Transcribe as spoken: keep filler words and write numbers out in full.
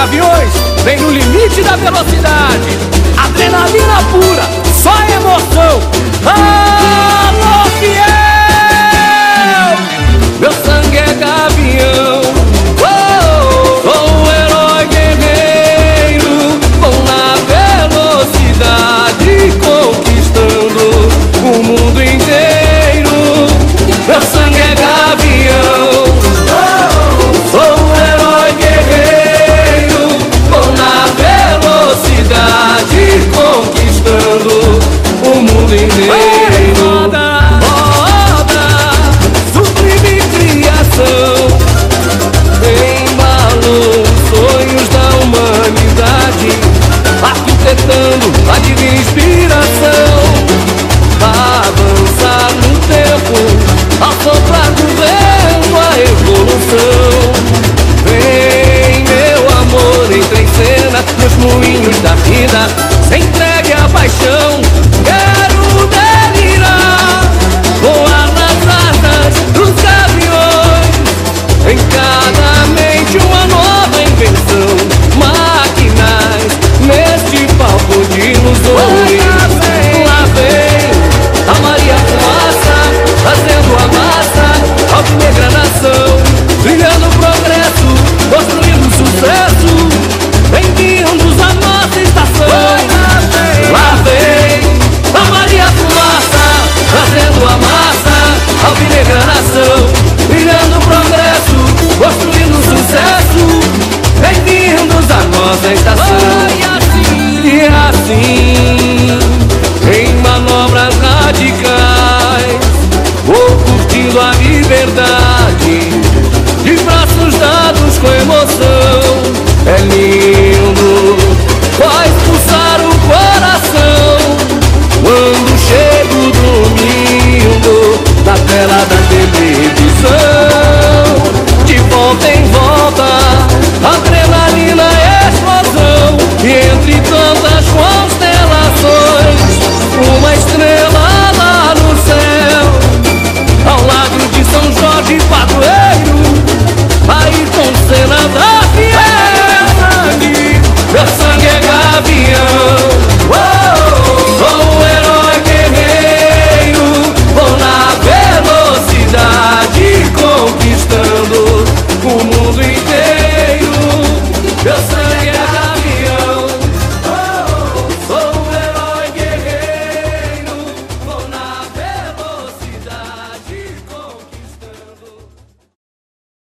Gaviões vem no limite da velocidade. Adrenalina pura, só emoção. Alô, fiel! Meu sangue é gavião. Oh, sou um herói guerreiro, vou na velocidade, conquistando o mundo inteiro. Meu sangue é gavião. Oh, sou um herói guerreiro, vou na velocidade, conquistando o mundo inteiro.